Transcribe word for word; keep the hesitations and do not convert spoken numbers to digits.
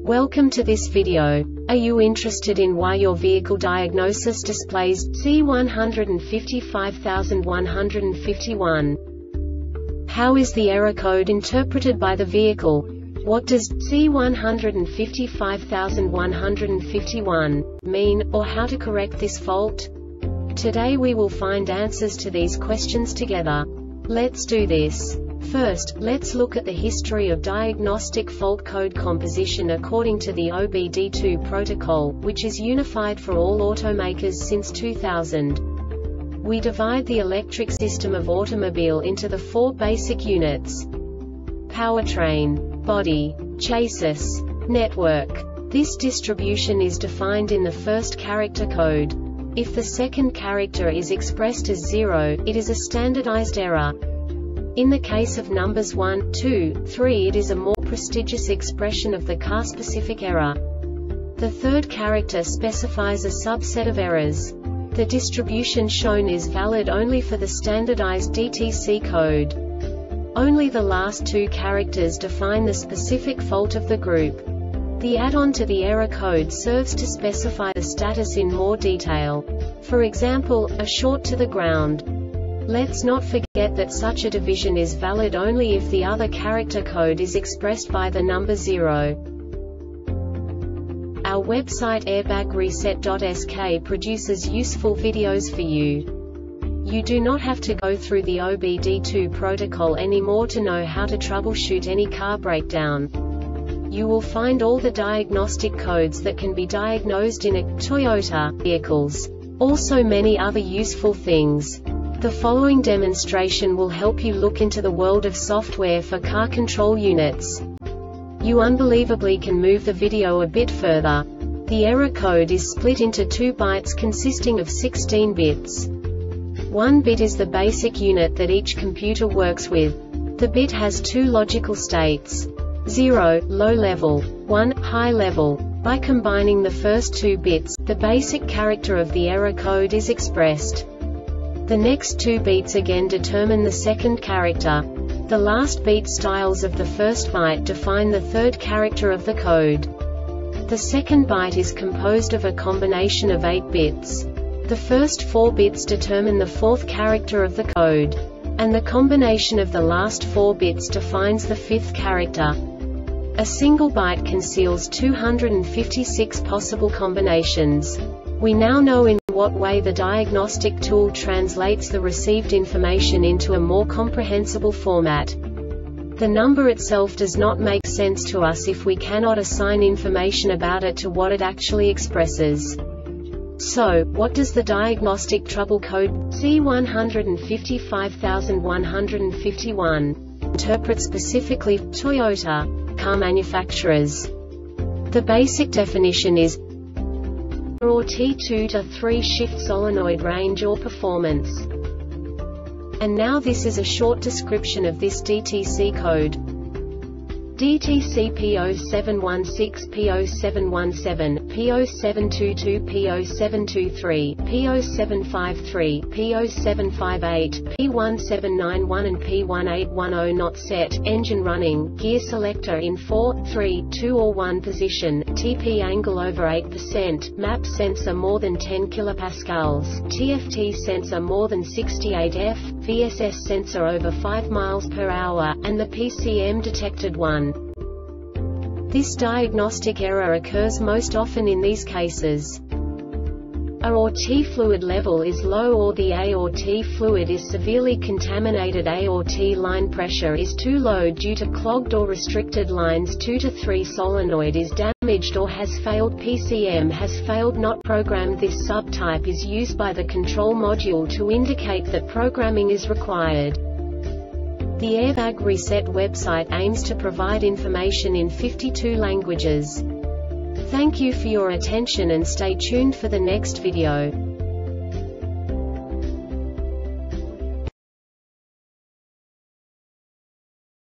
Welcome to this video. Are you interested in why your vehicle diagnosis displays C one five five one five one? How is the error code interpreted by the vehicle? What does C one five five one five one mean, or how to correct this fault? Today we will find answers to these questions together. Let's do this. First, let's look at the history of diagnostic fault code composition according to the O B D two protocol, which is unified for all automakers since two thousand. We divide the electric system of automobile into the four basic units: powertrain, body, chassis, network. This distribution is defined in the first character code. If the second character is expressed as zero, it is a standardized error. In the case of numbers one, two, three, it is a more prestigious expression of the car-specific error. The third character specifies a subset of errors. The distribution shown is valid only for the standardized D T C code. Only the last two characters define the specific fault of the group. The add-on to the error code serves to specify the status in more detail. For example, a short to the ground. Let's not forget that such a division is valid only if the other character code is expressed by the number zero. Our website airbag reset dot S K produces useful videos for you. You do not have to go through the O B D two protocol anymore to know how to troubleshoot any car breakdown. You will find all the diagnostic codes that can be diagnosed in a Toyota vehicles. Also many other useful things. The following demonstration will help you look into the world of software for car control units. You unbelievably can move the video a bit further. The error code is split into two bytes consisting of sixteen bits. One bit is the basic unit that each computer works with. The bit has two logical states: zero, low level, one, high level. By combining the first two bits, the basic character of the error code is expressed. The next two beats again determine the second character. The last beat styles of the first byte define the third character of the code. The second byte is composed of a combination of eight bits. The first four bits determine the fourth character of the code. And the combination of the last four bits defines the fifth character. A single byte conceals two hundred fifty-six possible combinations. We now know in what way the diagnostic tool translates the received information into a more comprehensible format. The number itself does not make sense to us if we cannot assign information about it to what it actually expresses. So, what does the diagnostic trouble code C one five five one five one interpret specifically for Toyota car manufacturers? The basic definition is or T two to three shift solenoid range or performance. And now this is a short description of this D T C code. D T C P zero seven one six, P zero seven one seven, P zero seven two two, P zero seven two three, P zero seven five three, P zero seven five eight, P one seven nine one and P one eight one zero not set, engine running, gear selector in four, three, two or one position, T P angle over eight percent, map sensor more than ten kilopascals, T F T sensor more than sixty-eight F, V S S sensor over five miles per hour, and the P C M detected one. This diagnostic error occurs most often in these cases. A or T fluid level is low, or the A or T fluid is severely contaminated. A or T line pressure is too low due to clogged or restricted lines. two to three solenoid is damaged or has failed. P C M has failed, not programmed. This subtype is used by the control module to indicate that programming is required. The Airbag Reset website aims to provide information in fifty-two languages. Thank you for your attention and stay tuned for the next video.